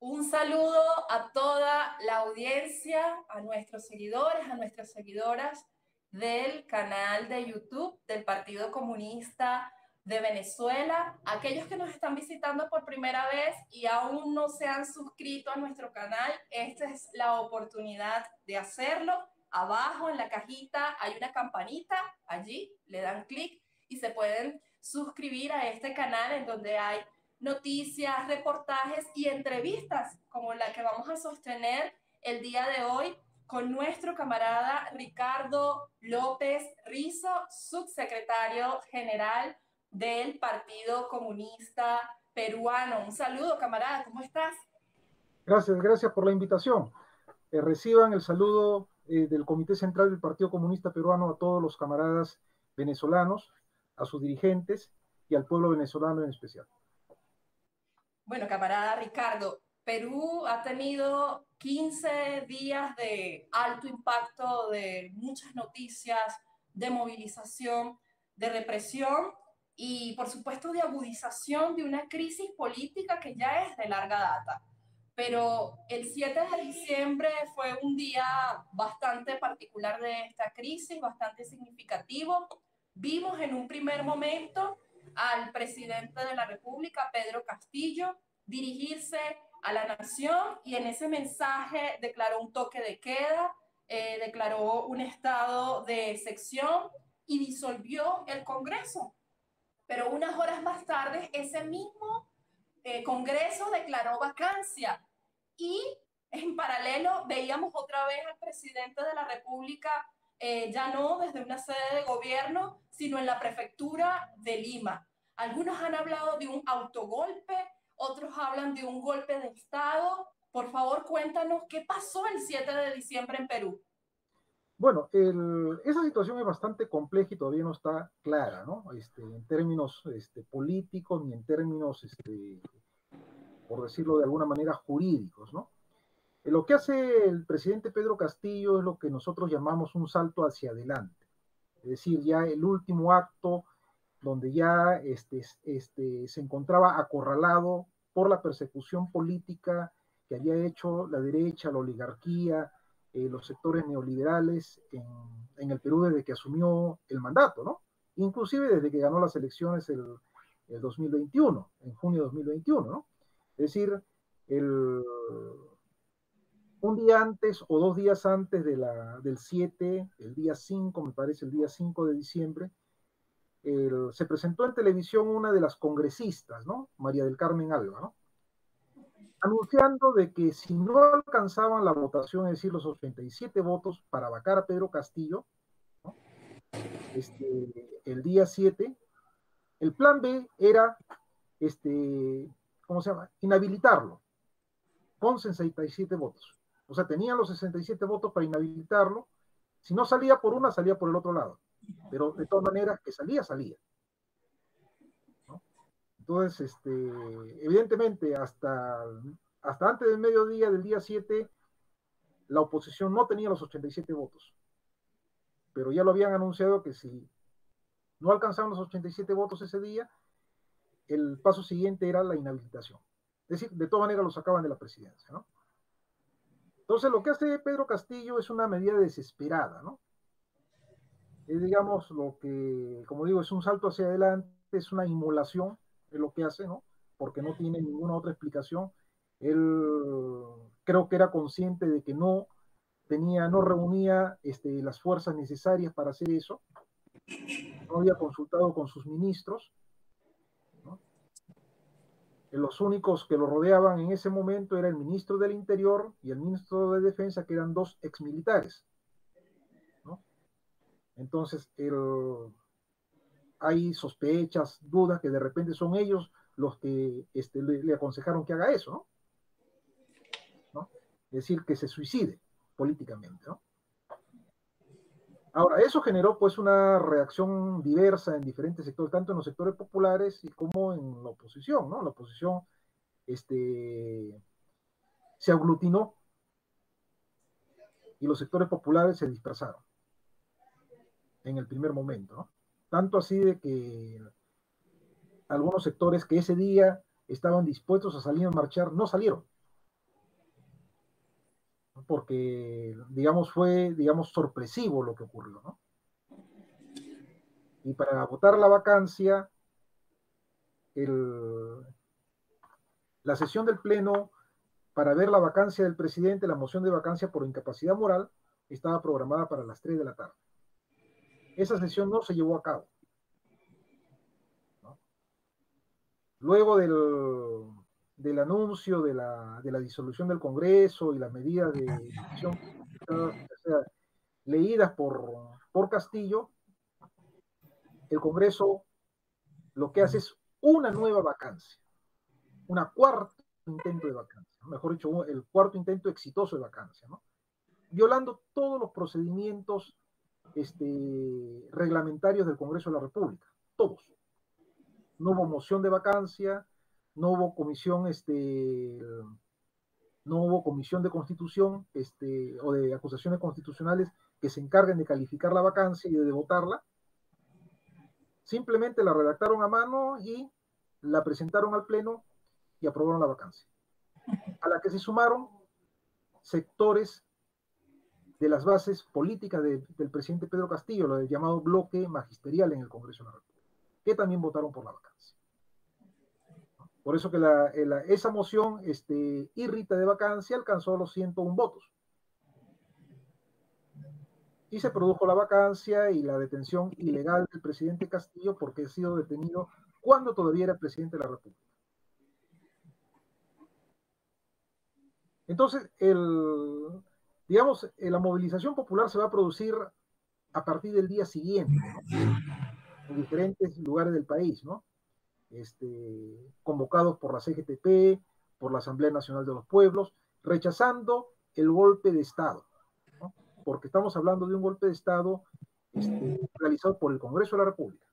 Un saludo a toda la audiencia, a nuestros seguidores, a nuestras seguidoras del canal de YouTube del Partido Comunista de Venezuela, aquellos que nos están visitando por primera vez y aún no se han suscrito a nuestro canal. Esta es la oportunidad de hacerlo. Abajo en la cajita hay una campanita, allí le dan clic y se pueden suscribir a este canal en donde hay noticias, reportajes y entrevistas como la que vamos a sostener el día de hoy con nuestro camarada Ricardo López Rizo, subsecretario general del Partido Comunista Peruano. Un saludo, camarada, ¿cómo estás? Gracias por la invitación. Reciban el saludo del Comité Central del Partido Comunista Peruano a todos los camaradas venezolanos, a sus dirigentes y al pueblo venezolano en especial. Bueno, camarada Ricardo, Perú ha tenido 15 días de alto impacto, de muchas noticias, de movilización, de represión y, por supuesto, de agudización de una crisis política que ya es de larga data. Pero el 7 de diciembre fue un día bastante particular de esta crisis, bastante significativo. Vimos en un primer momento al presidente de la República, Pedro Castillo, dirigirse a la nación y en ese mensaje declaró un toque de queda, declaró un estado de excepción y disolvió el Congreso. Pero unas horas más tarde, ese mismo Congreso declaró vacancia y en paralelo veíamos otra vez al presidente de la República, ya no desde una sede de gobierno, sino en la prefectura de Lima. Algunos han hablado de un autogolpe, otros hablan de un golpe de Estado. Por favor, cuéntanos qué pasó el 7 de diciembre en Perú. Bueno, esa situación es bastante compleja y todavía no está clara, ¿no? En términos políticos ni en términos, por decirlo de alguna manera, jurídicos, ¿no? Lo que hace el presidente Pedro Castillo es lo que nosotros llamamos un salto hacia adelante. Es decir, ya el último acto donde ya se encontraba acorralado por la persecución política que había hecho la derecha, la oligarquía, los sectores neoliberales en el Perú desde que asumió el mandato, ¿no? Inclusive desde que ganó las elecciones el 2021, en junio de 2021, ¿no? Es decir, el, un día antes o 2 días antes del 7, el día 5, me parece, el día 5 de diciembre, se presentó en televisión una de las congresistas, ¿no? María del Carmen Alba, ¿no? Anunciando de que si no alcanzaban la votación, es decir, los 87 votos para vacar a Pedro Castillo, ¿no? El día 7, el plan B era, ¿cómo se llama? Inhabilitarlo con 67 votos. O sea, tenían los 67 votos para inhabilitarlo. Si no salía por una, salía por el otro lado. Pero de todas maneras, que salía, salía. ¿No? Entonces, evidentemente, hasta antes del mediodía del día 7, la oposición no tenía los 87 votos. Pero ya lo habían anunciado que si no alcanzaban los 87 votos ese día, el paso siguiente era la inhabilitación. Es decir, de todas maneras lo sacaban de la presidencia, ¿no? Entonces, lo que hace Pedro Castillo es una medida desesperada, ¿no? Es, digamos, lo que, como digo, es un salto hacia adelante, es una inmolación, es lo que hace, ¿no? Porque no tiene ninguna otra explicación. Él creo que era consciente de que no reunía las fuerzas necesarias para hacer eso, no había consultado con sus ministros, ¿no? Los únicos que lo rodeaban en ese momento era el ministro del Interior y el ministro de Defensa, que eran dos exmilitares, ¿no? Entonces, hay sospechas, dudas que de repente son ellos los que le aconsejaron que haga eso, ¿no? Es decir, que se suicide políticamente, ¿no? Ahora, eso generó pues una reacción diversa en diferentes sectores, tanto en los sectores populares como en la oposición, ¿no? La oposición se aglutinó y los sectores populares se dispersaron en el primer momento, ¿no? Tanto así de que algunos sectores que ese día estaban dispuestos a salir a marchar no salieron. porque, digamos, fue, digamos, sorpresivo lo que ocurrió, ¿no? Y para votar la vacancia, la sesión del Pleno para ver la vacancia del presidente, la moción de vacancia por incapacidad moral, estaba programada para las 3 de la tarde. Esa sesión no se llevó a cabo, ¿no? Luego del anuncio de la disolución del Congreso y las medidas de decisión leídas por Castillo, el Congreso lo que hace es una nueva vacancia, una cuarta intento de vacancia, mejor dicho, el cuarto intento exitoso de vacancia, ¿no? Violando todos los procedimientos reglamentarios del Congreso de la República, todos. No hubo moción de vacancia, no hubo comisión, no hubo comisión de constitución o de acusaciones constitucionales que se encarguen de calificar la vacancia y de votarla. Simplemente la redactaron a mano y la presentaron al Pleno y aprobaron la vacancia, a la que se sumaron sectores de las bases políticas del presidente Pedro Castillo, lo del llamado bloque magisterial en el Congreso de la República, que también votaron por la vacancia. Por eso que esa moción irrita de vacancia alcanzó los 101 votos. Y se produjo la vacancia y la detención ilegal del presidente Castillo, porque ha sido detenido cuando todavía era presidente de la República. Entonces, digamos, la movilización popular se va a producir a partir del día siguiente, ¿no? En diferentes lugares del país, ¿no? Convocados por la CGTP, por la Asamblea Nacional de los Pueblos, rechazando el golpe de Estado, ¿no? Porque estamos hablando de un golpe de Estado realizado por el Congreso de la República.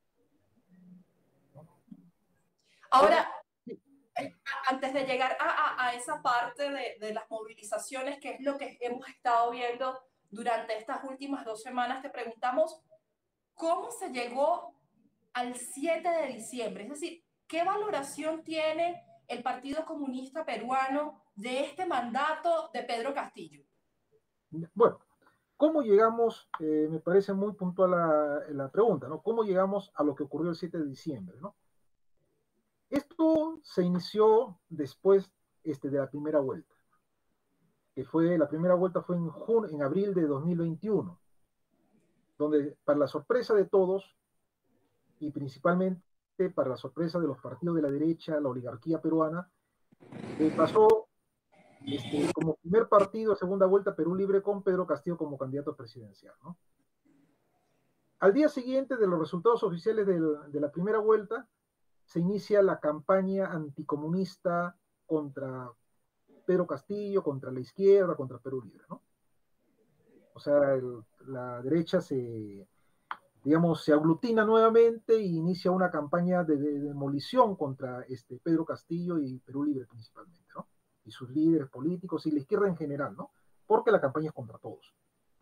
Ahora, antes de llegar a esa parte de las movilizaciones, que es lo que hemos estado viendo durante estas últimas 2 semanas, te preguntamos cómo se llegó al 7 de diciembre. Es decir, ¿qué valoración tiene el Partido Comunista Peruano de este mandato de Pedro Castillo? Bueno, ¿cómo llegamos? Me parece muy puntual la pregunta, ¿no? ¿Cómo llegamos a lo que ocurrió el 7 de diciembre, ¿no? Esto se inició después de la primera vuelta, la primera vuelta fue en abril de 2021, donde para la sorpresa de todos, y principalmente para la sorpresa de los partidos de la derecha, la oligarquía peruana, pasó como primer partido a segunda vuelta Perú Libre con Pedro Castillo como candidato presidencial, ¿no? Al día siguiente de los resultados oficiales de la primera vuelta, se inicia la campaña anticomunista contra Pedro Castillo, contra la izquierda, contra Perú Libre, ¿no? O sea, la derecha digamos, se aglutina nuevamente e inicia una campaña de demolición contra Pedro Castillo y Perú Libre principalmente, ¿no? Y sus líderes políticos y la izquierda en general, ¿no? Porque la campaña es contra todos.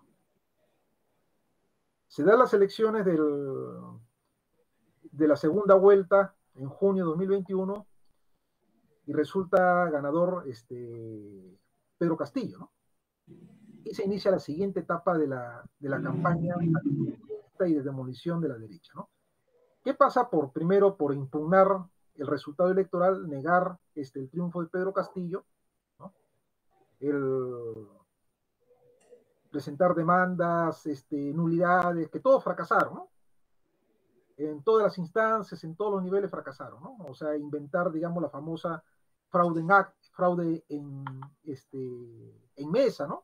Se dan las elecciones de la segunda vuelta en junio de 2021 y resulta ganador Pedro Castillo, ¿no? Y se inicia la siguiente etapa de la campaña y de demolición de la derecha, ¿no? ¿Qué pasa? Primero, por impugnar el resultado electoral, negar el triunfo de Pedro Castillo, ¿no? Presentar demandas, nulidades, que todos fracasaron, ¿no? En todas las instancias, en todos los niveles fracasaron, ¿no? O sea, inventar, digamos, la famosa fraude en mesa, ¿no?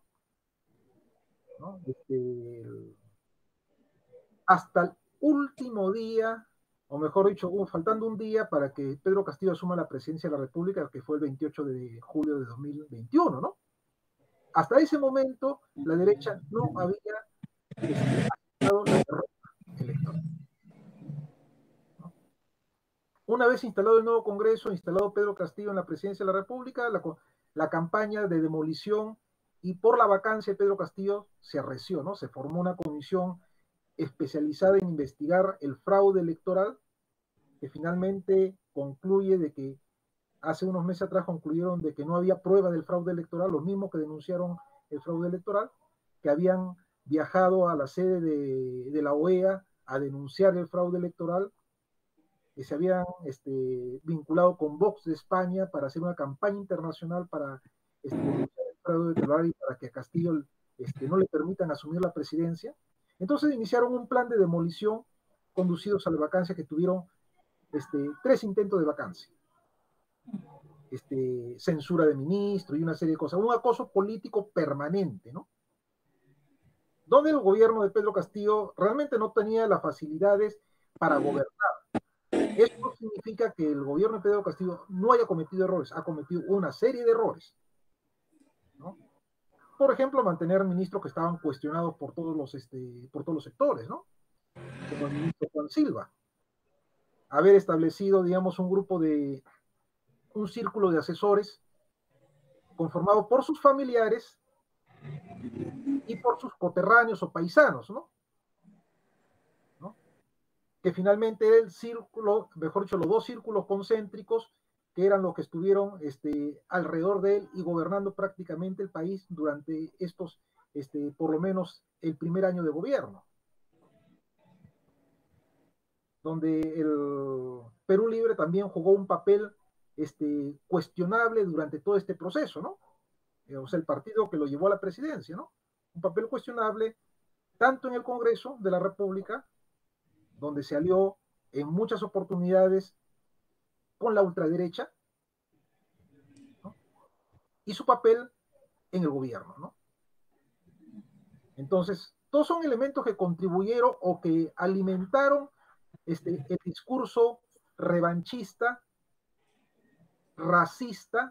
Hasta el último día, o mejor dicho, faltando un día para que Pedro Castillo asuma la presidencia de la República, que fue el 28 de julio de 2021, ¿no? Hasta ese momento, la derecha no había aceptado la derrota electoral. Una vez instalado el nuevo Congreso, instalado Pedro Castillo en la presidencia de la República, la campaña de demolición y por la vacancia de Pedro Castillo se arreció, ¿no? Se formó una comisión especializada en investigar el fraude electoral, que finalmente concluye de que hace unos meses atrás concluyeron de que no había prueba del fraude electoral, los mismos que denunciaron el fraude electoral, que habían viajado a la sede de la OEA a denunciar el fraude electoral, que se habían vinculado con Vox de España para hacer una campaña internacional para denunciar el fraude electoral y para que a Castillo no le permitan asumir la presidencia. Entonces iniciaron un plan de demolición conducidos a la vacancia que tuvieron 3 intentos de vacancia. Censura de ministro y una serie de cosas, un acoso político permanente, ¿no? Donde el gobierno de Pedro Castillo realmente no tenía las facilidades para gobernar. Eso no significa que el gobierno de Pedro Castillo no haya cometido errores, ha cometido una serie de errores, ¿no? Por ejemplo, mantener ministros que estaban cuestionados por todos los sectores, ¿no? Como el ministro Juan Silva. Haber establecido, digamos, un círculo de asesores conformado por sus familiares y por sus coterráneos o paisanos, ¿no? Que finalmente era el círculo, mejor dicho, los 2 círculos concéntricos que eran los que estuvieron alrededor de él y gobernando prácticamente el país durante estos, por lo menos el primer año de gobierno, donde el Perú Libre también jugó un papel cuestionable durante todo este proceso, ¿no? O sea, el partido que lo llevó a la presidencia, ¿no? Un papel cuestionable tanto en el Congreso de la República, donde se alió en muchas oportunidades con la ultraderecha, ¿no? Y su papel en el gobierno, ¿no? Entonces, todos son elementos que contribuyeron o que alimentaron el discurso revanchista, racista,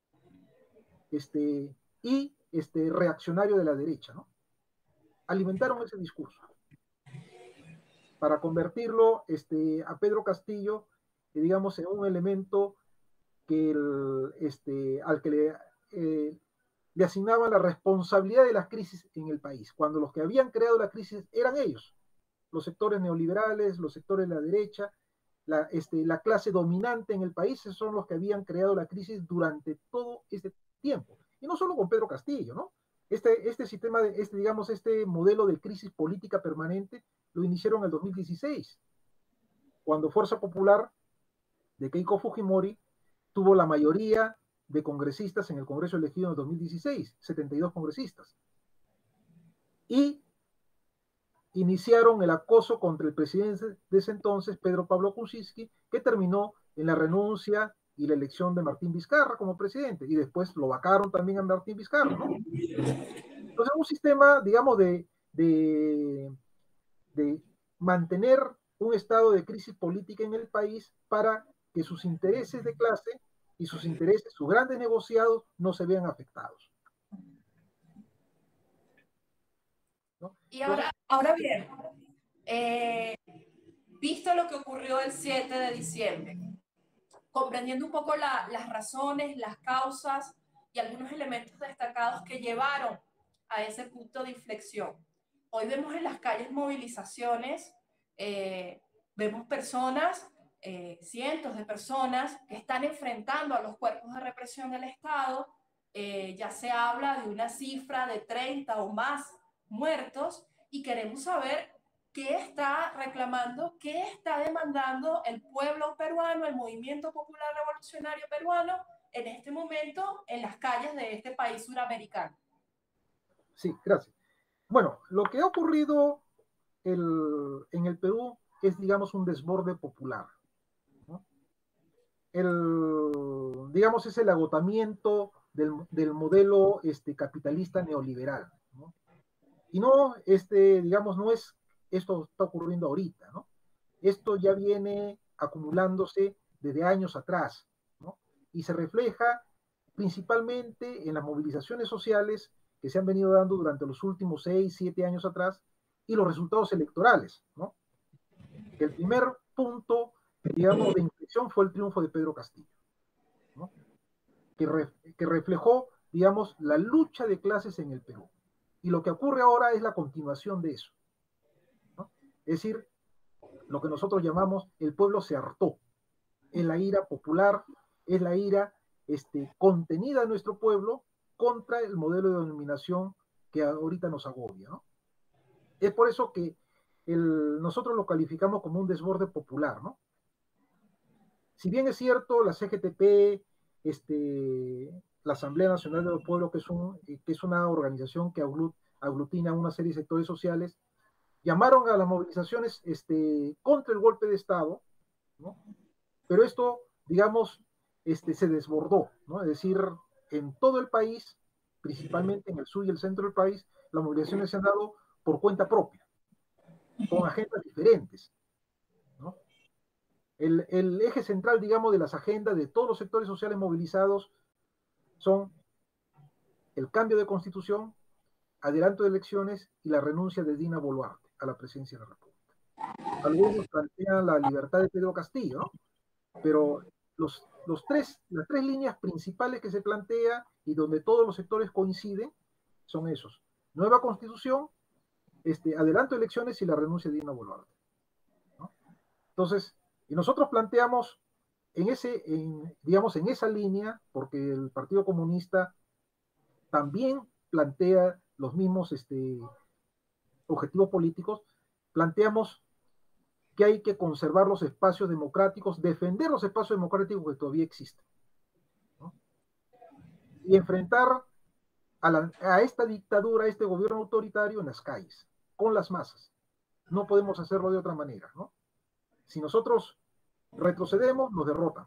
y reaccionario de la derecha, ¿no? Alimentaron ese discurso para convertirlo a Pedro Castillo, digamos, en un elemento que al que le asignaban la responsabilidad de las crisis en el país, cuando los que habían creado la crisis eran ellos, los sectores neoliberales, los sectores de la derecha, la clase dominante en el país, esos son los que habían creado la crisis durante todo este tiempo. Y no solo con Pedro Castillo, ¿no? Este sistema, digamos, este modelo de crisis política permanente lo iniciaron en el 2016, cuando Fuerza Popular de Keiko Fujimori tuvo la mayoría de congresistas en el Congreso elegido en el 2016, 72 congresistas. Y iniciaron el acoso contra el presidente de ese entonces, Pedro Pablo Kuczynski, que terminó en la renuncia y la elección de Martín Vizcarra como presidente, y después lo vacaron también a Martín Vizcarra, ¿no? Entonces, un sistema, digamos, de mantener un estado de crisis política en el país para que sus intereses de clase y sus intereses, sus grandes negociados, no se vean afectados, ¿no? Y ahora bien, visto lo que ocurrió el 7 de diciembre, comprendiendo un poco las razones, las causas y algunos elementos destacados que llevaron a ese punto de inflexión. Hoy vemos en las calles movilizaciones, vemos personas, cientos de personas que están enfrentando a los cuerpos de represión del Estado. Ya se habla de una cifra de 30 o más muertos y queremos saber qué está reclamando, qué está demandando el pueblo peruano, el movimiento popular revolucionario peruano en este momento en las calles de este país suramericano. Sí, gracias. Bueno, lo que ha ocurrido en el Perú es, digamos, un desborde popular, ¿no? Digamos, es el agotamiento del modelo capitalista neoliberal, ¿no? Y no, digamos, no es, esto está ocurriendo ahorita, ¿no? Esto ya viene acumulándose desde años atrás, ¿no? Y se refleja principalmente en las movilizaciones sociales que se han venido dando durante los últimos 6, 7 años atrás y los resultados electorales, ¿no? El primer punto, digamos, de inflexión fue el triunfo de Pedro Castillo, ¿no? Que reflejó, digamos, la lucha de clases en el Perú. Y lo que ocurre ahora es la continuación de eso, ¿no? Es decir, lo que nosotros llamamos el pueblo se hartó. Es la ira popular, es la ira contenida en nuestro pueblo contra el modelo de denominación que ahorita nos agobia, ¿no? Es por eso que nosotros lo calificamos como un desborde popular, ¿no? Si bien es cierto, la CGTP, la Asamblea Nacional de los Pueblos, que es una organización que aglutina una serie de sectores sociales, llamaron a las movilizaciones contra el golpe de Estado, ¿no? Pero esto, digamos, se desbordó, ¿no? Es decir, en todo el país, principalmente en el sur y el centro del país, las movilizaciones se han dado por cuenta propia, con agendas diferentes, ¿no? El eje central, digamos, de las agendas de todos los sectores sociales movilizados son el cambio de constitución, adelanto de elecciones y la renuncia de Dina Boluarte a la presidencia de la República. Algunos plantean la libertad de Pedro Castillo, ¿no? Pero las tres líneas principales que se plantea y donde todos los sectores coinciden son esos. Nueva constitución, adelanto de elecciones y la renuncia de Dina Boluarte, ¿no? Entonces, y nosotros planteamos digamos, en esa línea, porque el Partido Comunista también plantea los mismos objetivos políticos, planteamos que hay que conservar los espacios democráticos, defender los espacios democráticos que todavía existen, ¿no? Y enfrentar a esta dictadura, a este gobierno autoritario en las calles, con las masas. No podemos hacerlo de otra manera, ¿no? Si nosotros retrocedemos, nos derrotan.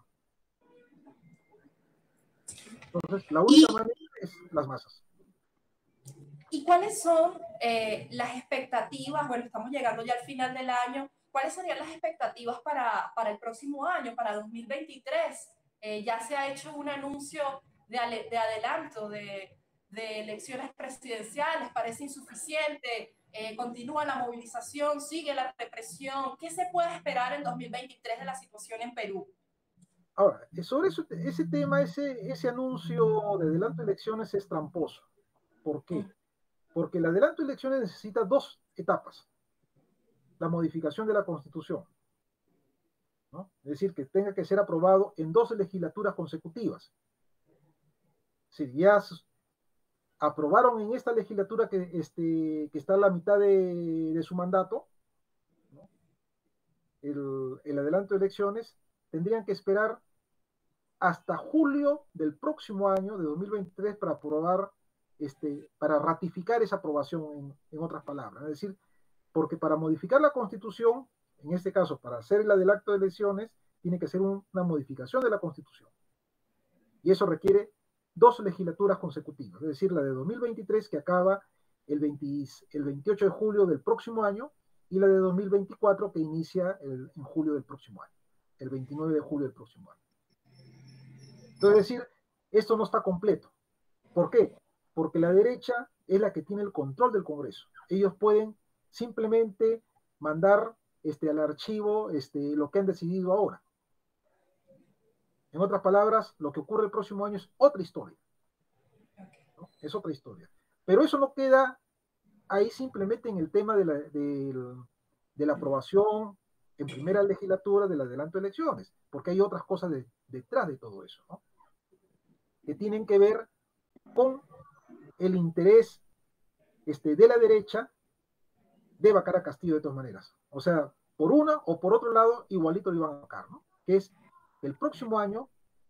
Entonces, la única manera es las masas. ¿Y cuáles son las expectativas? Bueno, estamos llegando ya al final del año. ¿Cuáles serían las expectativas para el próximo año, para 2023? Ya se ha hecho un anuncio de adelanto de elecciones presidenciales, parece insuficiente. Continúa la movilización, sigue la represión. ¿Qué se puede esperar en 2023 de la situación en Perú? Ahora, sobre ese tema, ese anuncio de adelanto de elecciones es tramposo. ¿Por qué? Porque el adelanto de elecciones necesita dos etapas. La modificación de la Constitución, ¿no? Es decir, que tenga que ser aprobado en 12 legislaturas consecutivas. Si ya aprobaron en esta legislatura que está a la mitad de su mandato, ¿no? El adelanto de elecciones, tendrían que esperar hasta julio del próximo año, de 2023, para aprobar, para ratificar esa aprobación, en otras palabras. Es decir, porque para modificar la Constitución, en este caso, para hacer el adelanto de elecciones, tiene que ser una modificación de la Constitución. Y eso requiere 2 legislaturas consecutivas, es decir, la de 2023, que acaba el 28 de julio del próximo año, y la de 2024, que inicia en julio del próximo año, el 29 de julio del próximo año. Entonces, es decir, esto no está completo. ¿Por qué? Porque la derecha es la que tiene el control del Congreso. Ellos pueden simplemente mandar al archivo lo que han decidido ahora. En otras palabras, lo que ocurre el próximo año es otra historia, ¿no? Es otra historia. Pero eso no queda ahí simplemente en el tema de la aprobación en primera legislatura del adelanto de elecciones, porque hay otras cosas detrás de todo eso, ¿no? Que tienen que ver con el interés de la derecha de vacar a Castillo de todas maneras. O sea, por una o por otro lado, igualito lo iban a vacar, ¿no? Que es el próximo año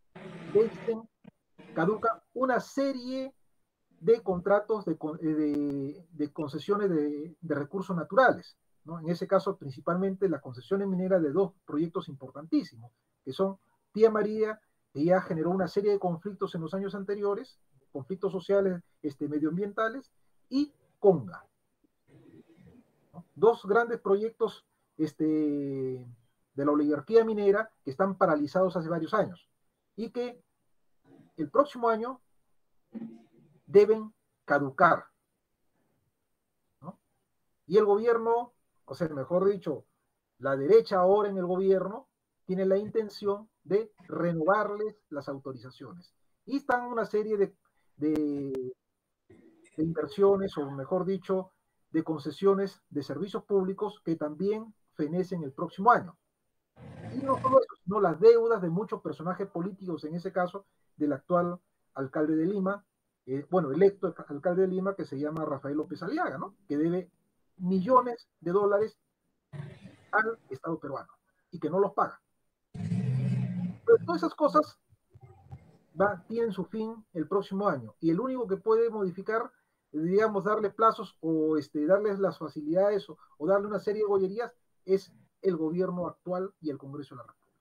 caduca una serie de contratos de concesiones de recursos naturales, ¿no? En ese caso, principalmente las concesiones mineras de 2 proyectos importantísimos, que son Tía María, que ya generó una serie de conflictos en los años anteriores, conflictos sociales, medioambientales, y Conga, ¿no? 2 grandes proyectos de la oligarquía minera que están paralizados hace varios años y que el próximo año deben caducar, ¿no? Y el gobierno, o sea, mejor dicho, la derecha ahora en el gobierno tiene la intención de renovarles las autorizaciones. Y están una serie de inversiones, o mejor dicho, de concesiones de servicios públicos que también fenecen el próximo año. Y no solo eso, sino las deudas de muchos personajes políticos, en ese caso, del actual alcalde de Lima, bueno, electo alcalde de Lima, que se llama Rafael López Aliaga, ¿no? Que debe millones de dólares al Estado peruano y que no los paga. Pero todas esas cosas tienen su fin el próximo año y el único que puede modificar, digamos, darle plazos o darles las facilidades o darle una serie de bollerías es el gobierno actual y el Congreso de la República.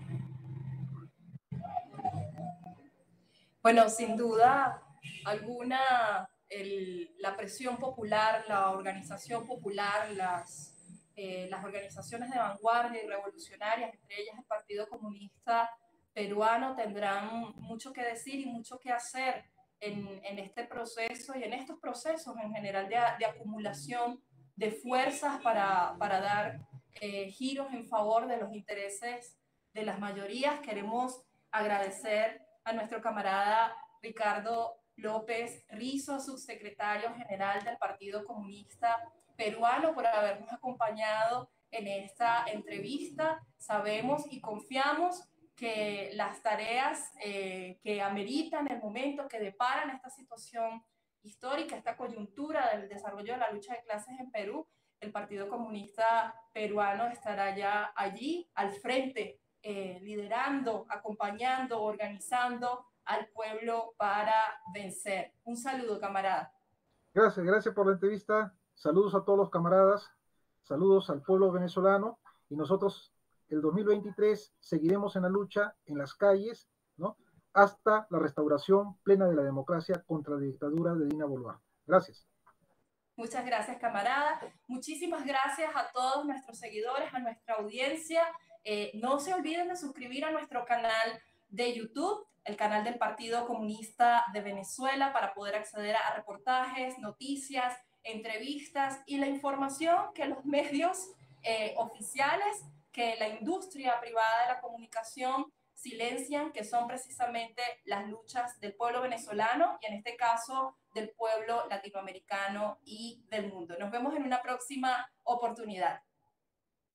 Bueno, sin duda alguna, la presión popular, la organización popular, las organizaciones de vanguardia y revolucionarias, entre ellas el Partido Comunista Peruano, tendrán mucho que decir y mucho que hacer en este proceso y en estos procesos en general de acumulación de fuerzas para dar giros en favor de los intereses de las mayorías. Queremos agradecer a nuestro camarada Ricardo López Rizo, subsecretario general del Partido Comunista Peruano, por habernos acompañado en esta entrevista. Sabemos y confiamos que las tareas que ameritan el momento, que deparan esta situación histórica, esta coyuntura del desarrollo de la lucha de clases en Perú, el Partido Comunista Peruano estará ya allí al frente, liderando, acompañando, organizando al pueblo para vencer. Un saludo, camarada. Gracias, gracias por la entrevista. Saludos a todos los camaradas, saludos al pueblo venezolano y nosotros el 2023 seguiremos en la lucha en las calles, ¿no? Hasta la restauración plena de la democracia contra la dictadura de Dina Boluarte. Gracias. Muchas gracias, camarada. Muchísimas gracias a todos nuestros seguidores, a nuestra audiencia. No se olviden de suscribir a nuestro canal de YouTube, el canal del Partido Comunista de Venezuela, para poder acceder a reportajes, noticias, entrevistas y la información que los medios oficiales, que la industria privada de la comunicación silencian, que son precisamente las luchas del pueblo venezolano y en este caso del pueblo latinoamericano y del mundo. Nos vemos en una próxima oportunidad.